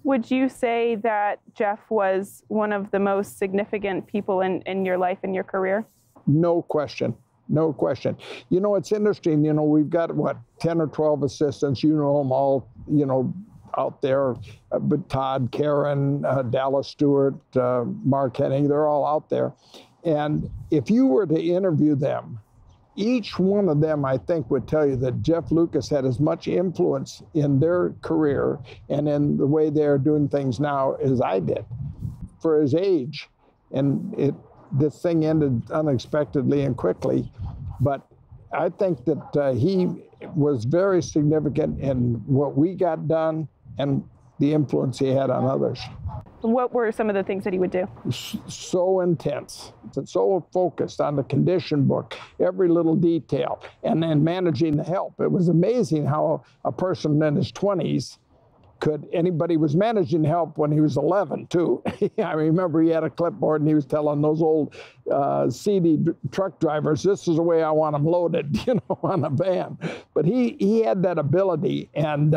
would you say that Jeff was one of the most significant people in your life and your career? No question. No question. You know, it's interesting, you know, we've got, what, 10 or 12 assistants, you know them all, you know, out there, but Todd, Karen, Dallas Stewart, Mark Henning, they're all out there. And if you were to interview them, each one of them, I think, would tell you that Jeff Lukas had as much influence in their career and in the way they're doing things now as I did for his age. And this thing ended unexpectedly and quickly. But I think that he was very significant in what we got done and the influence he had on others. What were some of the things that he would do? So intense, so focused on the condition book, every little detail, and then managing the help. It was amazing how a person in his 20s anybody was managing help when he was 11 too. I remember he had a clipboard and he was telling those old CD truck drivers, this is the way I want them loaded, you know, on a van. But he had that ability, and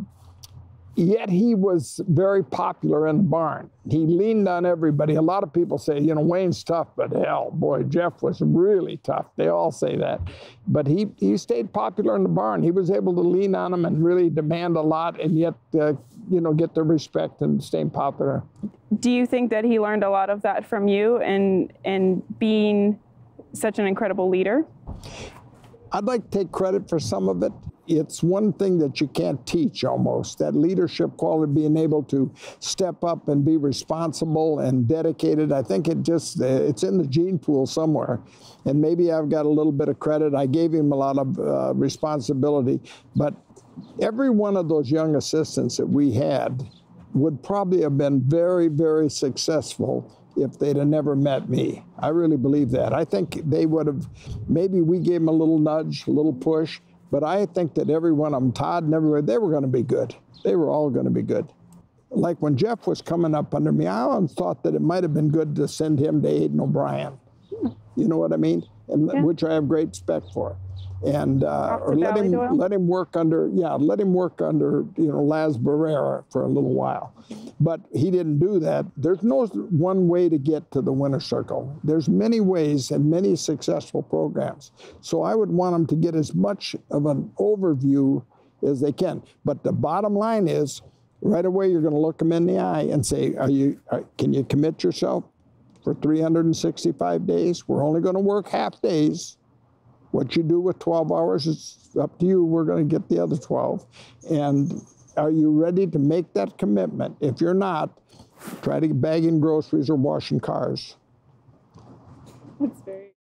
yet he was very popular in the barn. He leaned on everybody. A lot of people say, you know, Wayne's tough, but hell, boy, Jeff was really tough. They all say that. But he stayed popular in the barn. He was able to lean on them and really demand a lot, and yet, you know, get their respect and stay popular. Do you think that he learned a lot of that from you and being such an incredible leader? I'd like to take credit for some of it. It's one thing that you can't teach almost, that leadership quality, being able to step up and be responsible and dedicated. I think it's in the gene pool somewhere. And maybe I've got a little bit of credit. I gave him a lot of responsibility. But every one of those young assistants that we had would probably have been very, very successful if they'd have never met me. I really believe that. I think they would have, maybe we gave them a little nudge, a little push, but I think that every one of them, Todd and everybody, they were going to be good. They were all going to be good. Like when Jeff was coming up under me, I always thought that it might have been good to send him to Aiden O'Brien. You know what I mean? And yeah. Which I have great respect for. And or let him work under, you know, Laz Barrera for a little while. But he didn't do that. There's no one way to get to the winner's circle. There's many ways and many successful programs. So I would want them to get as much of an overview as they can. But the bottom line is, right away you're going to look them in the eye and say, can you commit yourself for 365 days? We're only going to work half days. What you do with 12 hours is up to you. We're going to get the other 12. And are you ready to make that commitment? If you're not, try to get bagging groceries or washing cars. That's very